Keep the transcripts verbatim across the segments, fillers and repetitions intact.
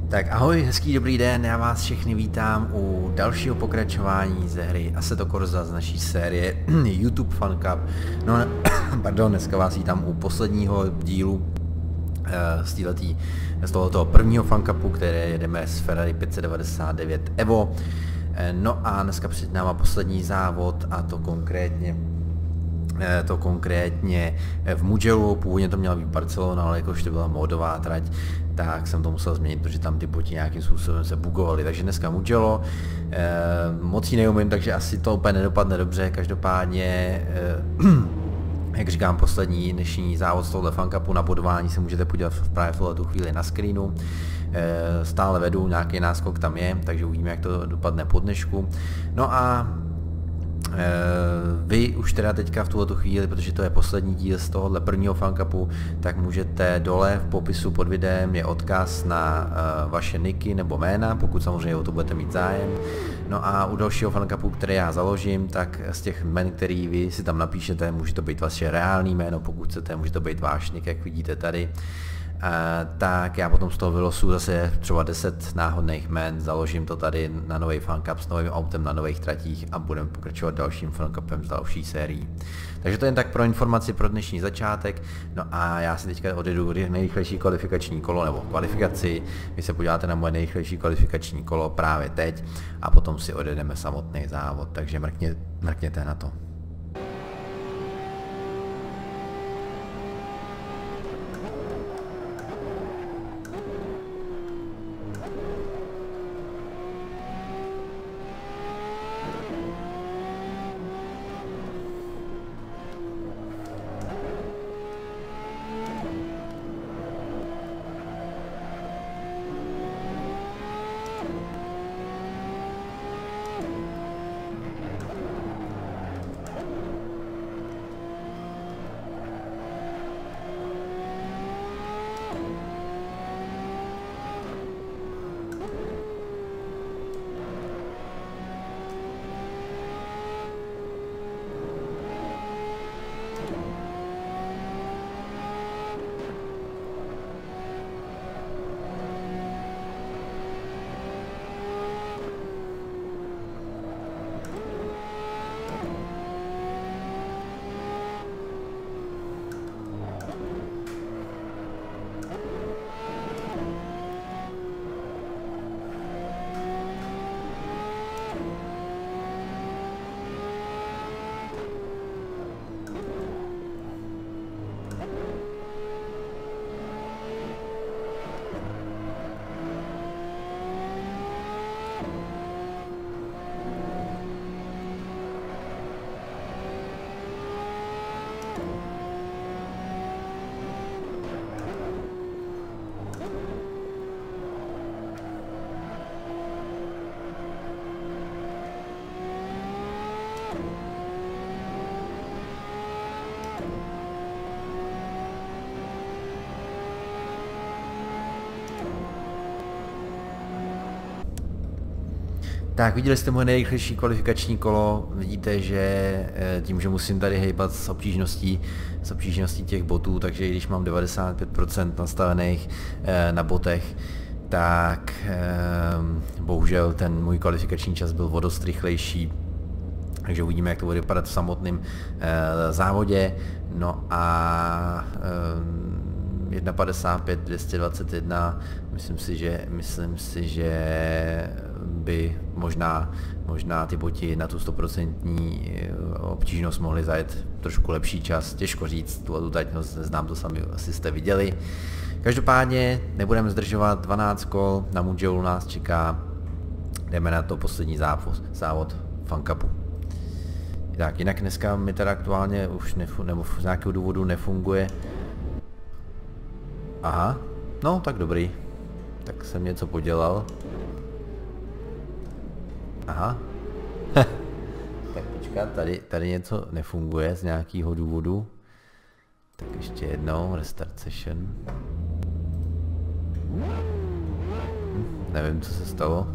Tak ahoj, hezký dobrý den, já vás všechny vítám u dalšího pokračování ze hry Assetto Corsa z naší série YouTube Fun Cup. No, pardon, dneska vás vítám u posledního dílu z, týhletý, z tohoto prvního Fun Cupu, které jedeme s Ferrari pět set devadesát devět Evo. No a dneska před náma poslední závod, a to konkrétně to konkrétně v Mugellu. Původně to měla být Barcelona, ale jakož to byla módová trať, tak jsem to musel změnit, protože tam ty boti nějakým způsobem se bugovaly. Takže dneska Mugello, eh, moc ji neumím, takže asi to úplně nedopadne dobře. Každopádně, eh, jak říkám, poslední dnešní závod z tohohle Fun Cupu, na bodování se můžete podívat právě v tuhle chvíli na screenu. Eh, stále vedu, nějaký náskok tam je, takže uvidíme, jak to dopadne po dnešku. No a vy už teda teďka v tuhletu chvíli, protože to je poslední díl z tohohle prvního Fun Cupu, tak můžete dole v popisu pod videem je odkaz na uh, vaše niky nebo jména, pokud samozřejmě o to budete mít zájem. No a u dalšího Fun Cupu, který já založím, tak z těch jmen, který vy si tam napíšete, může to být vaše reální jméno, pokud chcete, může to být váš nick, jak vidíte tady. Uh, tak já potom z toho vylosuju zase třeba deset náhodných jmen, založím to tady na nový Fun Cup s novým autem na nových tratích a budeme pokračovat dalším Fun Cupem z další sérií. Takže to jen tak pro informaci pro dnešní začátek. No a já si teďka odjedu nejrychlejší kvalifikační kolo nebo kvalifikaci. Vy se podíváte na moje nejrychlejší kvalifikační kolo právě teď a potom si odjedeme samotný závod, takže mrkně, mrkněte na to. Tak, viděli jste moje nejrychlejší kvalifikační kolo, vidíte, že tím, že musím tady hejbat s obtížností, s obtížností těch botů, takže i když mám devadesát pět procent nastavených na botech, tak bohužel ten můj kvalifikační čas byl o dost rychlejší, takže uvidíme, jak to bude vypadat v samotném závodě. No a jedna padesát pět, dvě stě dvacet jedna, myslím si, že, myslím si, že by možná, možná ty boti na tu sto procent obtížnost mohli zajet trošku lepší čas, těžko říct, tu trať neznám, to sami asi jste viděli. Každopádně nebudeme zdržovat, dvanáct kol, na Mugellu nás čeká, jdeme na to poslední závod, závod Fun Cupu. Tak, jinak dneska mi teda aktuálně už nefu, nebo z nějakého důvodu nefunguje. Aha, no tak dobrý, tak jsem něco podělal. Aha. Tak počkat, tady, tady něco nefunguje z nějakého důvodu. Tak ještě jednou, restart session. Hm, nevím, co se stalo.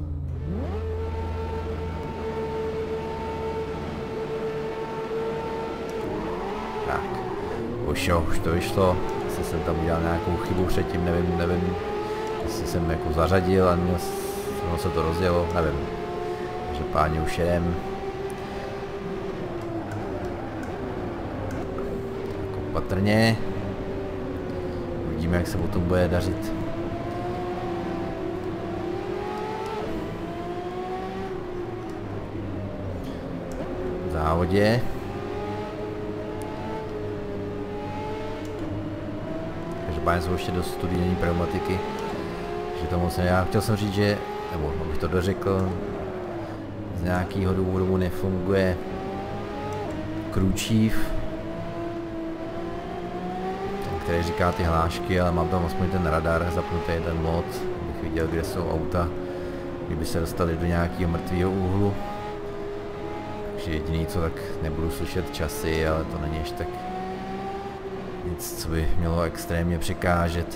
Tak, už jo, už to vyšlo. Jestli jsem tam udělal nějakou chybu předtím, nevím, nevím, si jsem jako zařadil a měl, no, se to rozjelo, nevím. Takže páně už jedem. Jako patrně. Uvidíme, jak se potom bude dařit. V závodě. Každopádně jsou ještě dost studijní pneumatiky. Takže to moc ne. Já chtěl jsem říct, že, nebo abych to dořekl, z nějakého důvodu mu nefunguje crew chief, ten, který říká ty hlášky, ale mám tam aspoň ten radar zapnutý, ten mod, abych viděl, kde jsou auta, kdyby se dostali do nějakého mrtvého úhlu. Takže jediný co, tak nebudu slyšet časy, ale to není ještě tak nic, co by mělo extrémně překážet.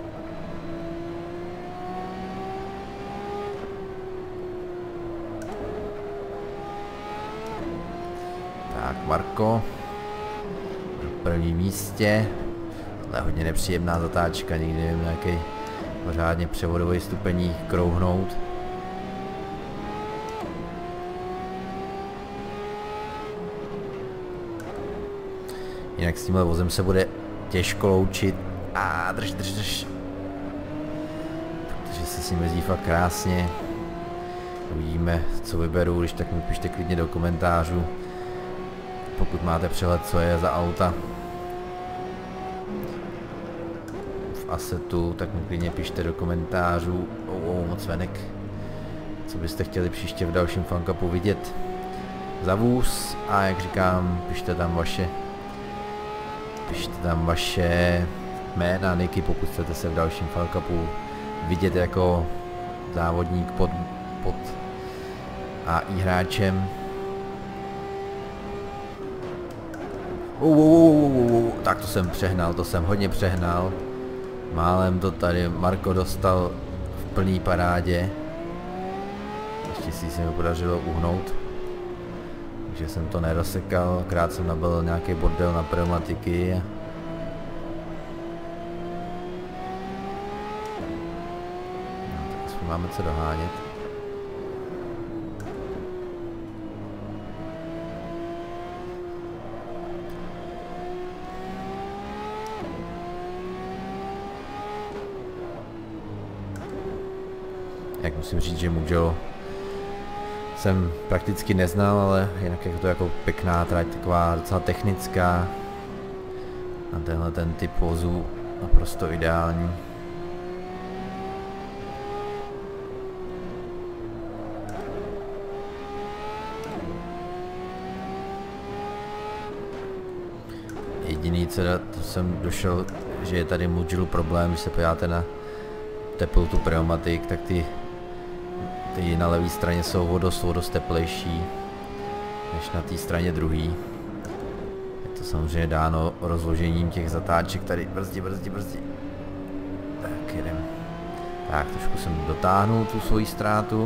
Tak, Marko na prvním místě. To je hodně nepříjemná zatáčka, nikdy nevím, na jaký pořádně převodový stupení krouhnout. Jinak s tímhle vozem se bude těžko loučit. A drž, drž, drž. Protože se s ním jezdí fakt krásně. Uvidíme, co vyberu, když tak mi pište klidně do komentářů. Pokud máte přehled, co je za auta v Assetu, tak mi klidně pište do komentářů. Oh, oh, moc venek. Co byste chtěli příště v dalším fancupu vidět za vůz. A jak říkám, pište tam vaše Pište tam vaše jména, niky, pokud chcete se v dalším fancupu vidět jako závodník pod, pod A I hráčem. Uh, uh, uh, uh, tak to jsem přehnal, to jsem hodně přehnal. Málem to tady Marko dostal v plný parádě. Ještě si se mi podařilo uhnout. Takže jsem to nerozsekal, krát jsem nabil nějaký bordel na pneumatiky. No, tak aspoň máme co dohánět. Jak musím říct, že Mugello jsem prakticky neznal, ale jinak je to jako pěkná trať, taková docela technická. Na tenhle ten typ vozů naprosto ideální. Jediný, co to jsem došel, že je tady Mugello problém, když se podíváte na teplotu pneumatik, tak ty Ty na levé straně jsou vodost, vodost teplejší než na té straně druhý. Je to samozřejmě dáno rozložením těch zatáček tady. Brzdi, brzdi, brzdi. Tak jedem. Tak trošku jsem dotáhnul tu svoji ztrátu.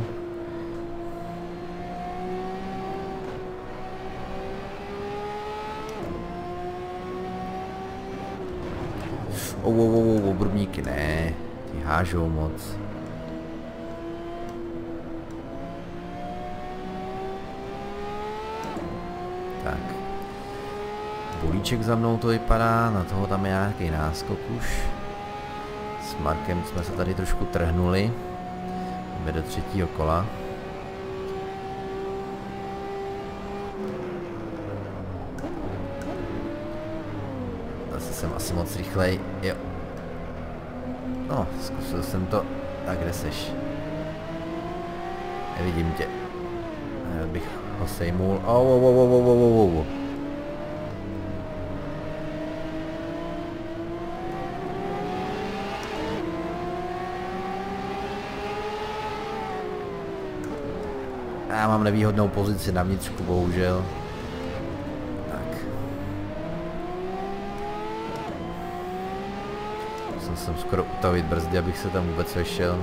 Oh, oh, oh, oh, obrubníky ne, ty hážou moc. Tak. Bolíček za mnou to vypadá, na toho tam je nějaký náskok už. S Markem jsme se tady trošku trhnuli. Jdeme do třetího kola. Zase jsem asi moc rychlej, jo. No, zkusil jsem to. A kde seš? Nevidím tě. Já bych ho sejmul. Oh, oh, oh, oh, oh, oh, oh. Já mám nevýhodnou pozici na vnitřku, bohužel. Tak. Musel jsem skoro utavit brzdy, abych se tam vůbec vešel.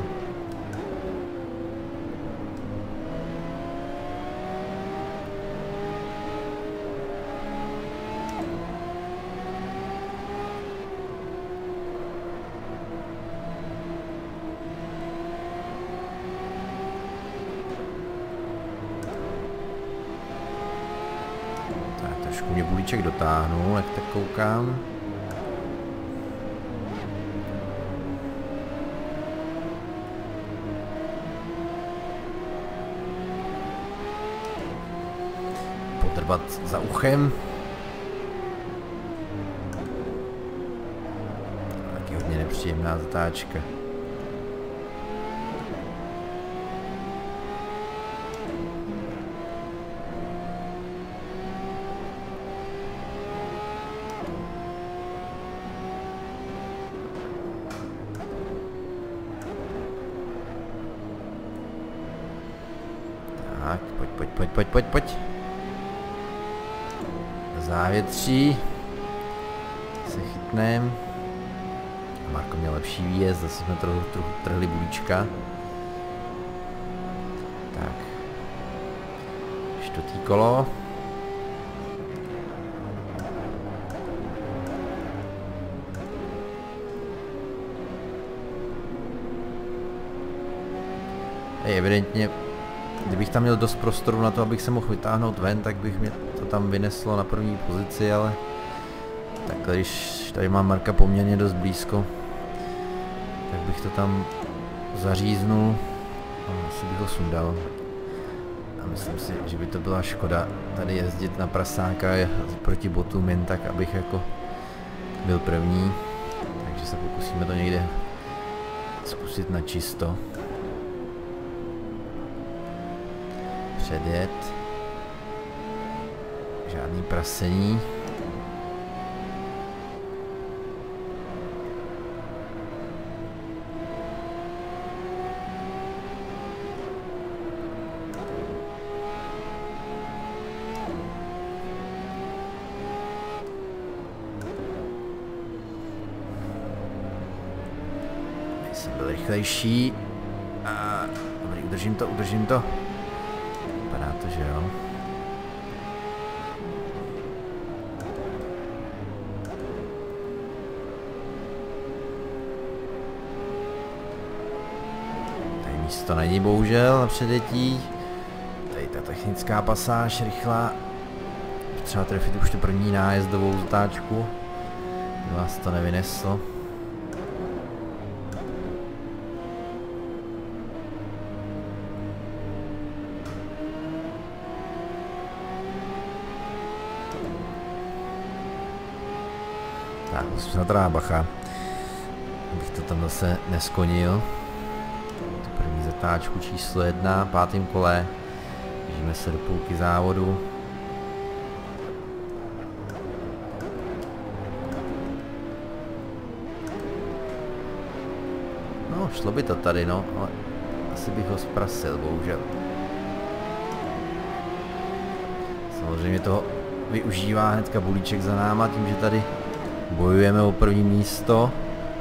Trošku mě bulíček dotáhnul, jak tak koukám. Podrbat za uchem. Taky hodně nepříjemná zatáčka. Tak, pojď, pojď, pojď, pojď, pojď, pojď. Závětří. Se chytnem. Marko měl lepší výjezd, zase jsme trochu, trochu trhli bulíčka. Tak. Čtvrtý kolo. Hej, evidentně, kdybych tam měl dost prostoru na to, abych se mohl vytáhnout ven, tak bych mě to tam vyneslo na první pozici, ale takhle, když tady mám Marka poměrně dost blízko, tak bych to tam zaříznul a asi bych ho sundal. A myslím si, že by to byla škoda tady jezdit na prasáka proti botům jen tak, abych jako byl první. Takže se pokusíme to někde zkusit na čisto. Předjet. Žádný prasení. Jsem byl rychlejší. A dobrý, udržím to, udržím to. Vypadá to, že jo. Tady místo není bohužel na předjetí. Tady ta technická pasáž rychlá. Třeba trefit už tu první nájezdovou zatáčku. Vás to nevyneslo. Tak, musím na to dát bacha, abych to tam zase neskonil. Tu první zatáčku číslo jedna, pátým kole. Držíme se do půlky závodu. No, šlo by to tady, no, ale asi bych ho zprasil, bohužel. Samozřejmě toho využívá hnedka bulíček za náma, tím, že tady bojujeme o první místo.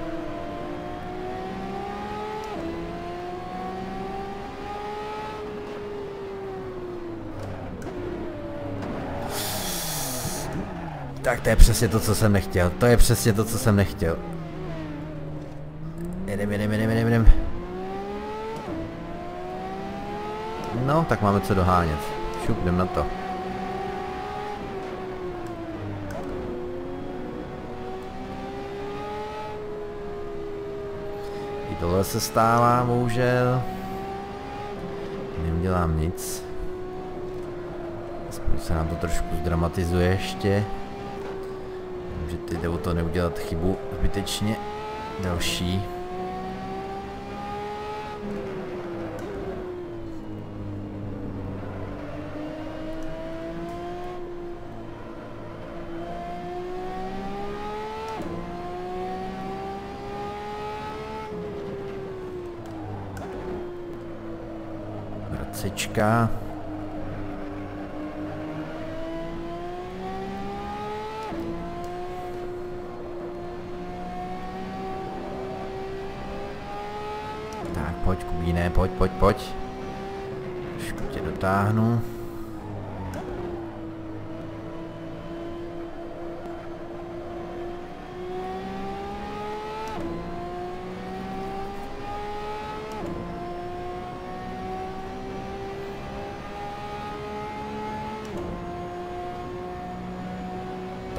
Tak to je přesně to, co jsem nechtěl. To je přesně to, co jsem nechtěl. Jedem, jedem, jedem, jedem, jedem. No, tak máme co dohánět. Šup, jdem na to. I tohle se stává, bohužel. Neudělám nic. Aspoň se nám to trošku zdramatizuje ještě. Že ty jde o to neudělat chybu zbytečně další. Vracečka. Tak pojď, Kubíne, pojď, pojď, pojď. Trošku tě dotáhnu.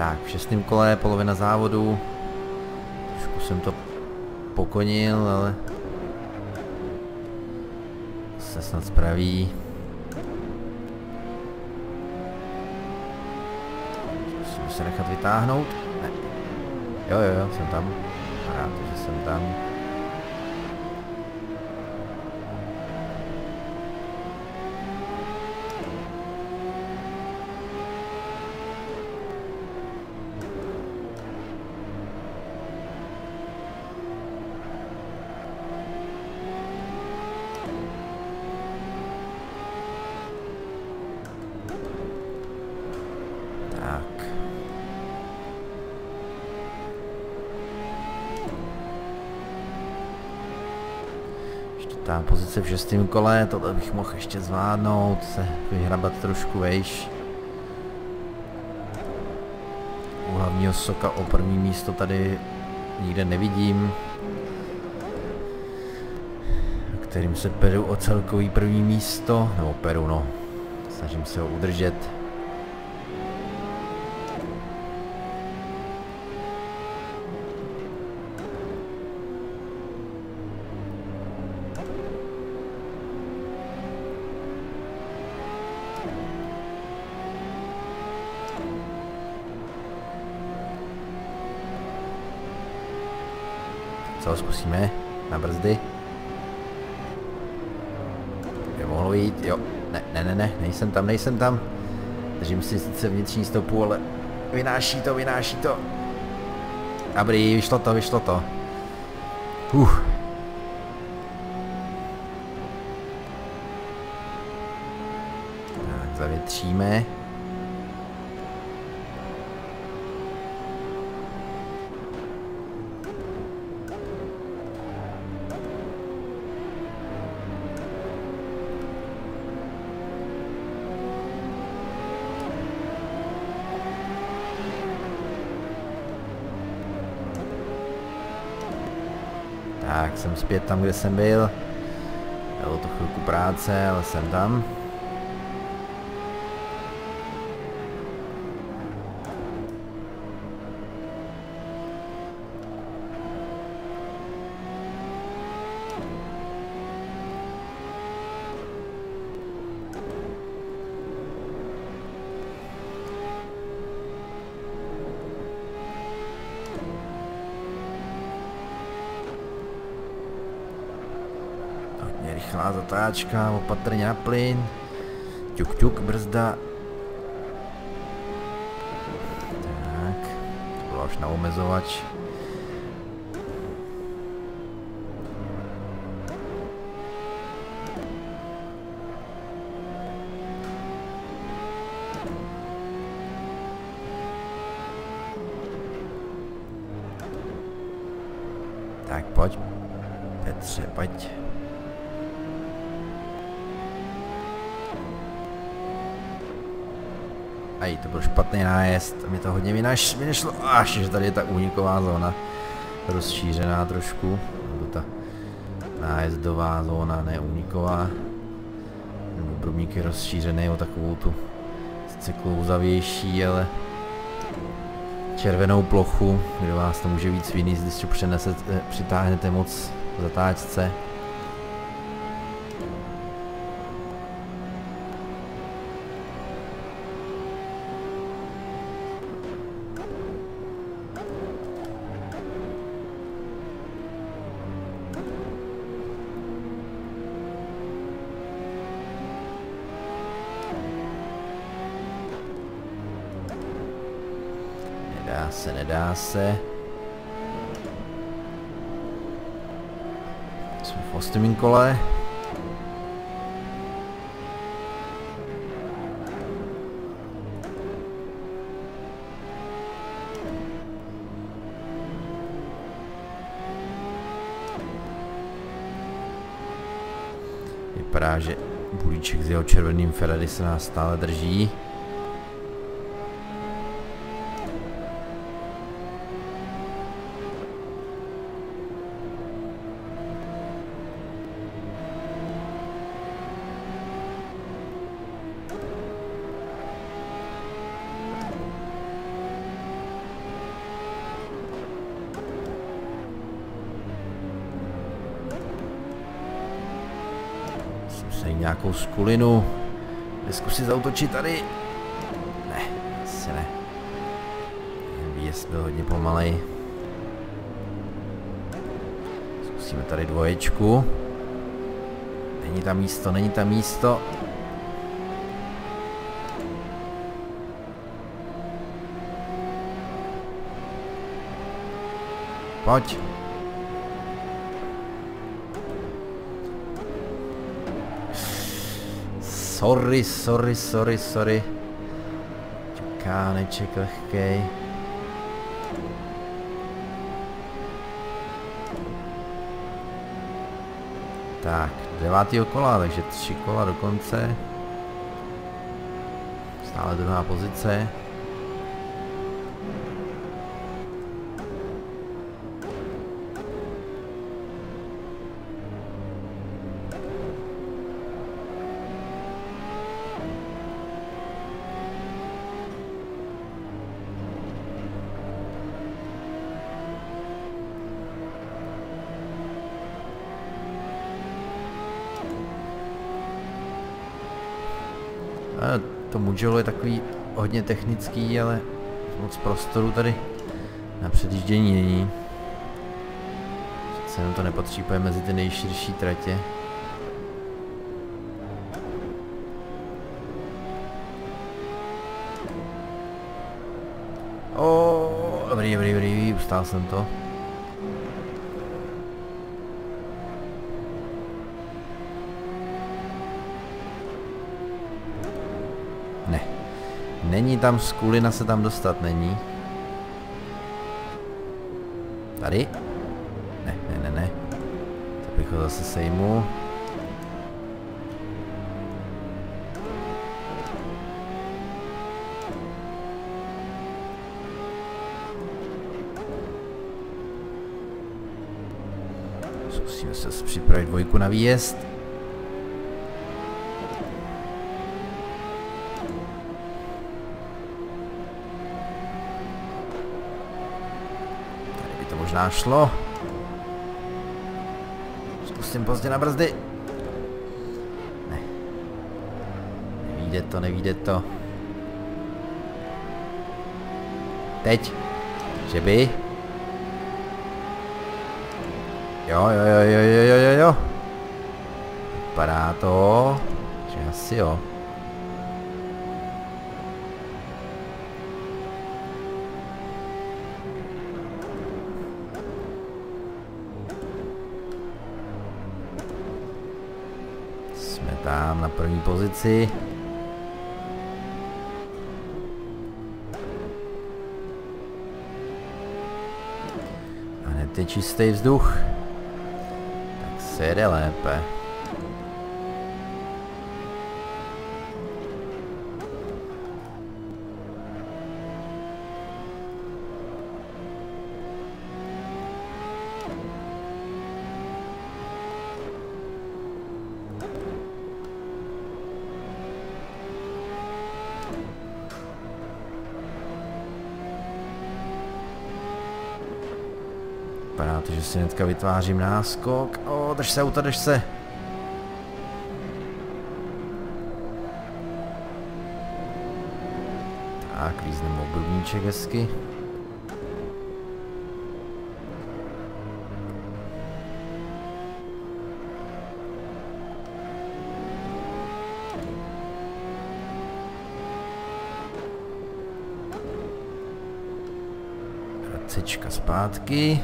Tak, v šestém kole, polovina závodu. Trošku jsem to pokonil, ale se snad spraví. Musím se nechat vytáhnout. Ne. Jo, jo, jo, jsem tam. Rád, že jsem tam. Ta pozice v šestém kole, tohle bych mohl ještě zvládnout, se vyhrabat trošku vejš. U hlavního soka o první místo tady nikde nevidím, kterým se peru o celkový první místo, nebo peru no, snažím se ho udržet. Co, zkusíme na brzdy. Je mohlo jít, jo, ne, ne, ne, ne, nejsem tam, nejsem tam. Držím si sice vnitřní stopu, ale vynáší to, vynáší to. Dobrý, vyšlo to, vyšlo to. Uf. Tak, zavětříme. Tak, jsem zpět tam, kde jsem byl. Bylo to chvilku práce, ale jsem tam. Rychlá zatáčka, opatrně na plyn. Ťuk, ťuk, brzda. Tak, to bylo až na omezovač. Tak pojď, Petře, pojď. Aj, to byl špatný nájezd, a mě to hodně vynaš, vynašlo, až že tady je ta úniková zóna rozšířená trošku, nebo ta nájezdová zóna, ne úniková. Brubník je rozšířený o takovou tu cyklouzavější, ale červenou plochu, kde vás to může víc vyníst, když to přenesete, přitáhnete moc v zatáčce. Nedá se, nedá se. Jsme v osmém kole. Vypadá, že Bulíček s jeho červeným Ferrari se nás stále drží. Tady nějakou skulinu. Zkusit zautočit tady. Ne, asi ne. Výjezd byl hodně pomalej. Zkusíme tady dvoječku. Není tam místo, není tam místo. Pojď. Sorry, sorry, sorry, sorry. Čekáneček lehkej. Tak, devátýho kola, takže tři kola do konce. Stále druhá pozice. To Mugello je takový hodně technický, ale moc prostoru tady na předjíždění není. Přece jenom to nepatří mezi ty nejširší tratě. O, dobrý, dobrý, dobrý, ustál jsem to. Není tam skulina, se tam dostat není. Tady? Ne, ne, ne, ne. To bych ho zase sejmu. Zkusíme se připravit dvojku na výjezd. Možná šlo. Zkusím pozdě na brzdy. Ne. Nevíde to, nevíde to. Teď. Že by? Jo, jo, jo, jo, jo, jo, jo. Vypadá to, že asi jo. Tam na první pozici. A hned je čistý vzduch. Tak se jede lépe. Vypadá to, že si hnedka vytvářím náskok. O, drž se, auto, drž se. Tak, lízneme obrubníček hezky. Vracečka zpátky.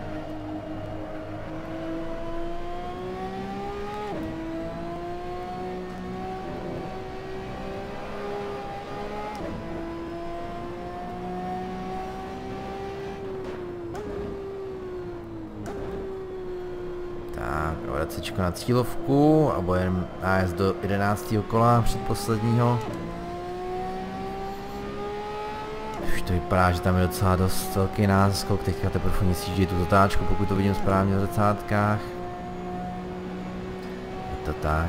Vracečko na cílovku a budeme nájezd do jedenáctého kola předposledního. Už to vypadá, že tam je docela dost velký náskok, teďka teprve sjíždí tu zatáčku, pokud to vidím správně v zrcátkách. Je to tak.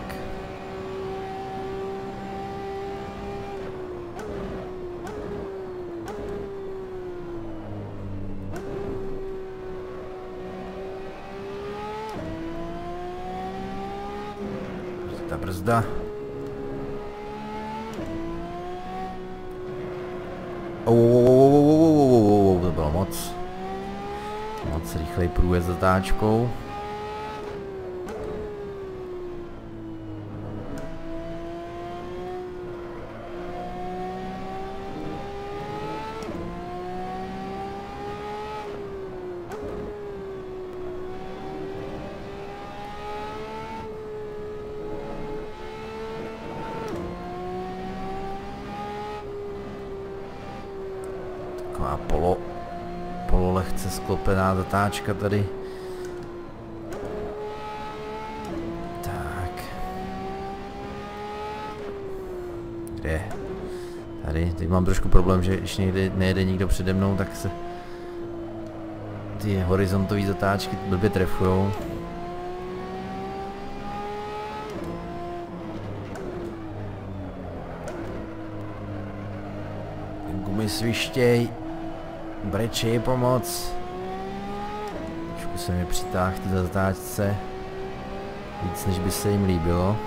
ta brzda. Oh, to bylo moc. Moc rychlej průjezd zatáčkou. Taková polo, polo lehce sklopená zatáčka tady. Tak. Kde? Tady, teď mám trošku problém, že když nejde, nejede nikdo přede mnou, tak se ty horizontové zatáčky blbě trefujou. Gumy svištěj. Brečej pomoc. Trošku se mi přitáhl v té zatáčce. Víc než by se jim líbilo.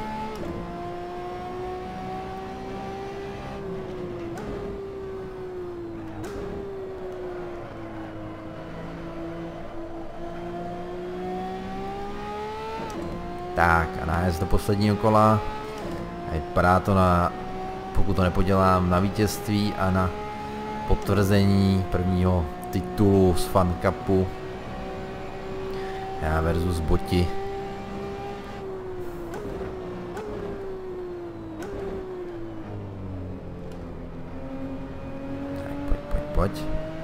Tak a nájezd do posledního kola. A vypadá to na, pokud to nepodělám, na vítězství a na potvrzení prvního titulu z Fun Cupu. Já versus boti. Tak pojď, pojď, pojď.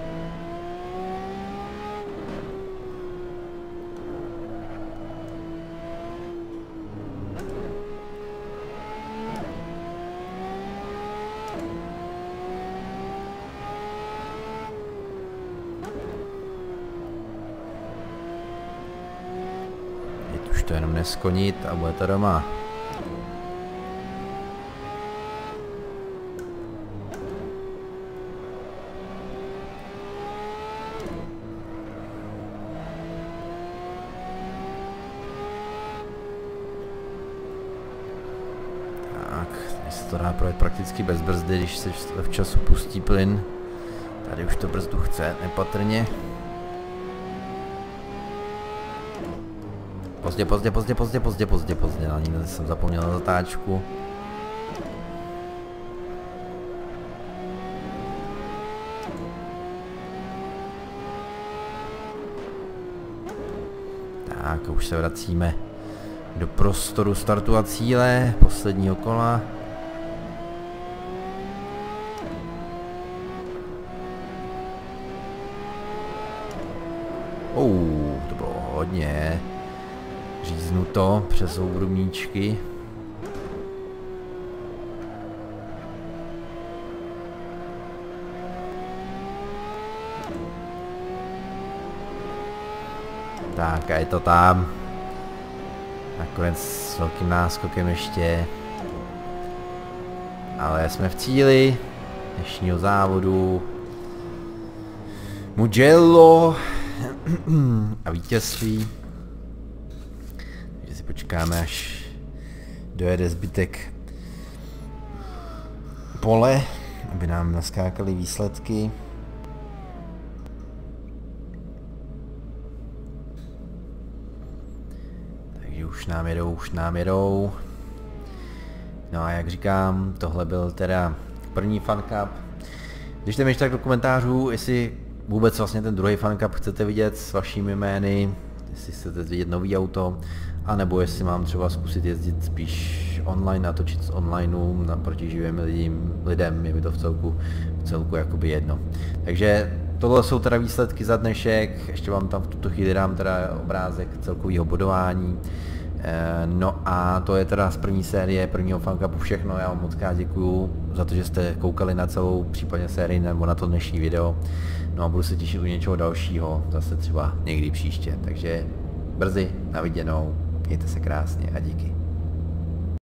Už to jenom neskonit a bude to doma. Tak, tady se to dá projet prakticky bez brzdy, když se včas pustí plyn. Tady už to brzdu chce nepatrně. Pozdě, pozdě, pozdě, pozdě, pozdě, pozdě, pozdě, na ní jsem zapomněl na zatáčku. Tak, už se vracíme do prostoru startu a cíle, posledního kola. Oh, to bylo hodně. Říznuto přes obrubníčky. Tak a je to tam. Nakonec s velkým náskokem ještě. Ale jsme v cíli dnešního závodu. Mugello a vítězství. Takže si počkáme, až dojede zbytek pole, aby nám naskákaly výsledky. Takže už nám jedou, už nám jedou. No a jak říkám, tohle byl teda první Fun Cup. Když mi ještě tak do komentářů, jestli vůbec vlastně ten druhý Fun Cup chcete vidět s vašimi jmény, jestli chcete vidět nový auto, anebo jestli mám třeba zkusit jezdit spíš online, natočit z onlineu naproti živým lidem, lidem, je mi to v celku, v celku jakoby jedno. Takže tohle jsou teda výsledky za dnešek, ještě vám tam v tuto chvíli dám teda obrázek celkového bodování. No a to je teda z první série, prvního Fun Cupu všechno, já vám moc krát děkuju za to, že jste koukali na celou případně sérii nebo na to dnešní video. No a budu se těšit u něčeho dalšího, zase třeba někdy příště, takže brzy, na viděnou, mějte se krásně a díky.